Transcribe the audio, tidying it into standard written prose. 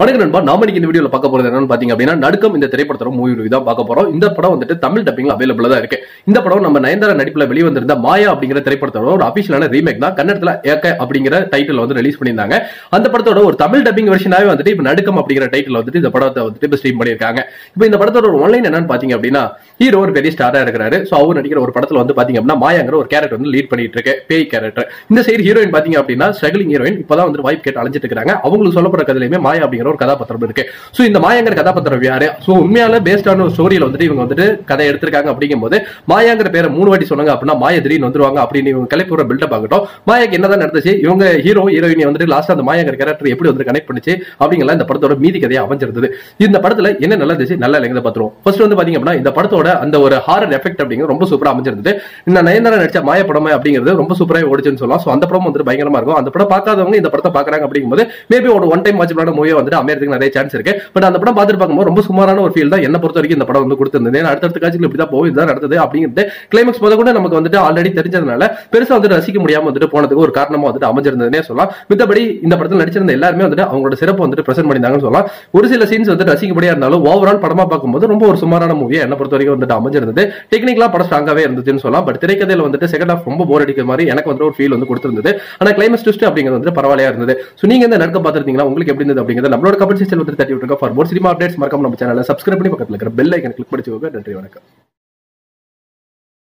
வணக்கம் நண்பா, நாம இன்னைக்கு இந்த வீடியோல பார்க்க போறது என்னன்னு பாத்தீங்க அப்படின்னா, நடுக்கம் இந்த திரைப்படத்தோட மூவி ரிவ்யூ தான் பார்க்க போறோம். இந்த படம் வந்துட்டு தமிழ் டப்பிங்ல அவைலபிளா தான் இருக்கு. இந்த படம் நம்ம நயன்தாரா நடிப்புல வெளிவந்திருந்த மாயா அப்படிங்கிற திரைப்படத்தோட ஒரு அபிஷியலான ரீமேக் தான். கன்னடத்துல ஏக்க அப்படிங்கிற டைட்டில் வந்து ரிலீஸ் பண்ணியிருந்தாங்க. அந்த படத்தோட ஒரு தமிழ் டப்பிங் வெர்ஷனாவே வந்துட்டு இப்ப நடுக்கம் அப்படிங்கிற டைட்டில் வந்துட்டு இந்த படத்தை வந்துட்டு இப்ப ஸ்ட்ரீம் பண்ணியிருக்காங்க. இப்போ இந்த படத்தோட ஒரு ஒன்லைன் என்னன்னு பாத்தீங்க அப்படின்னா, ஹீரோ ஒரு பெரிய ஸ்டாரா இருக்கிறாரு. சோ அவர் நடிக்கிற ஒரு படத்துல வந்து பாத்தீங்க அப்படின்னா மாயாங்கிற ஒரு கேரக்டர் வந்து லீட் பண்ணிட்டு இருக்கு, பேய் கேரக்டர். இந்த சைடு ஹீரோயின் பாத்தீங்க அப்படின்னா ஸ்ட்ரகிளிங் ஹீரோயின், இப்பதான் வந்து வாய்ப்பு கேட்டு அலைஞ்சிட்டு இருக்காங்க. அவங்களுக்கு சொல்லப்படுற கதையிலுமே மாயா அப்படிங்கிற ஒரு கதாபாத்திரம் இருக்கு. சோ இந்த மாயாங்கிற கதாபாத்திரம் யாரு? சோ உண்மையால பேஸ்டான ஒரு ஸ்டோரியில வந்துட்டு இவங்க வந்துட்டு கதை எடுத்திருக்காங்க. அப்படிங்கும்போது மாயாங்கிற பேரை 3 வாட்டி சொன்னாங்க அப்படின்னா மாயா திடீர்னு வந்துருவாங்க அப்படின்னு இவங்க கிளப்பி பில்டப் ஆகட்டும். மாயாக்கு என்னதான் நடந்துச்சு, இவங்க ஹீரோ ஹீரோயினி வந்துட்டு லாஸ்ட் அந்த மாயாங்கிற கேரக்டர் எப்படி வந்து கனெக்ட் பண்ணிச்சு அப்படிங்கிற இந்த படத்தோட மீதி கதையை அமைஞ்சிருந்தது. இந்த படத்துல என்ன நல்லா இருந்துச்சு, நல்லா இல்லைங்க பாத்துருவோம். ஃபர்ஸ்ட் வந்து பாத்தீங்க அப்படின்னா இந்த படத்தோட அந்த ஒரு ஹாரர் எஃபெக்ட் அப்படிங்கிறது ரொம்ப சூப்பரா அமைஞ்சிருந்தது. இந்த நயன்தாரா நடிச்ச மாய படம் அப்படிங்கிறது ரொம்ப சூப்பரா ஓடிச்சுன்னு சொல்லலாம். சோ அந்த படம் வந்து பயங்கரமா இருக்கும். அந்த படம் பார்க்காதவங்க இந்த படத்தை பாக்குறாங்க அப்படிங்கும்போது மேபி ஒரு ஒன் டைம் வாட்சபிளான மூவியா வந்துட்டு அமையறதுக்கு நிறைய சான்ஸ் இருக்கு. பட் அந்த படம் பார்த்துட்டு பார்க்கும்போது ரொம்ப சுமாரான ஒரு ஃபீல் தான் என்ன பொறுத்த வரைக்கும் இந்த படம் வந்து கொடுத்திருந்தது. அடுத்தடுத்த காட்சிகள் இப்படிதான் போகும், இதுதான் நடந்தது அப்படிங்கிறது கிளைமேக்ஸ் போத கூட நமக்கு வந்துட்டு ஆல்ரெடி தெரிஞ்சதுனால பெருசா வந்து ரசிக்க முடியாம வந்துட்டு போனதுக்கு ஒரு காரணமா வந்துட்டு அமைஞ்சிருந்ததுனே சொல்லலாம். மித்தபடி இந்த படத்தில் நடிச்சிருந்த எல்லாருமே வந்துட்டு அவங்களோட சிறப்பு வந்துட்டு பிரசன்ட் பண்ணியிருந்தாங்கன்னு சொல்லலாம். ஒரு சில சீன்ஸ் வந்து ரசிக்கப்படியா இருந்தாலும் ஓவரால் படமா பார்க்கும்போது ரொம்ப ஒரு சுமாரான மூவியா என்ன பொறுத்த வரைக்கும் வந்துட்டு அமைஞ்சிருந்தது. டெக்னிக்கலா படம் ஸ்ட்ராங்காவே இருந்துச்சுன்னு சொல்லலாம். பட் திரைக்கதையில வந்துட்டு செகண்ட் ஹாஃப் ரொம்ப போர் அடிக்கிற மாதிரி எனக்கு வந்து ஒரு ஃபீல் வந்து கொடுத்திருந்தது. ஆனா கிளைமேக்ஸ் ட்விஸ்ட் அப்படிங்கிறது வந்து பரவாயில்லையா இருந்தது. சோ நீங்க இந்த நடுக்கம் பார்த்திருந்தீங்களா, உங்களுக்கு எப்படி இருந்தது அப்படிங்கிறது நம்மளோட கமெண்ட் செக்ஷன்ல வந்து தட்டி விட்டுருங்க. ஃபார் மோர் சினிமா அப்டேட்ஸ் மறக்காம நம்ம சேனலை சப்ஸ்கிரைப் பண்ணி பக்கத்துல இருக்கிற பெல் ஐக்கனை கிளிக் பண்ணிக்கோங்க. நன்றி, வணக்கம்.